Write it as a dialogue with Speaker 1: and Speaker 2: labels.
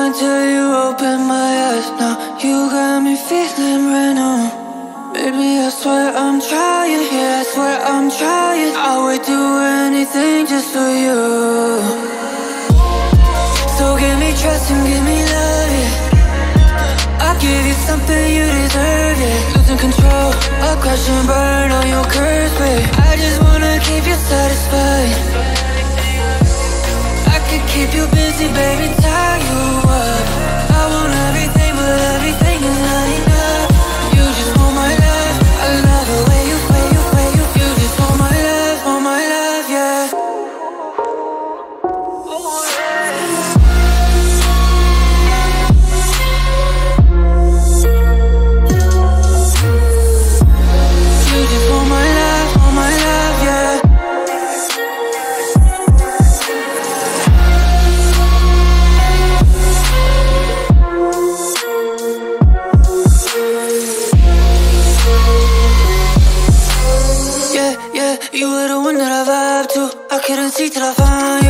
Speaker 1: until you open my eyes. Now you got me feeling brand new. Baby, I swear I'm trying, yeah, I swear I'm trying. I would do anything just for you. So give me trust and give me love, yeah. I'll give you something you deserve, yeah. Losing control, I'll crash and burn on your curves, babe. I just wanna keep you satisfied. I could keep you busy, baby, tie you up. I want everything, but everything is not enough. You just want my love, I love the way you. You just want my love, yeah. You just want my love, yeah. Yeah, you were the one that I vibe to. I couldn't see till I found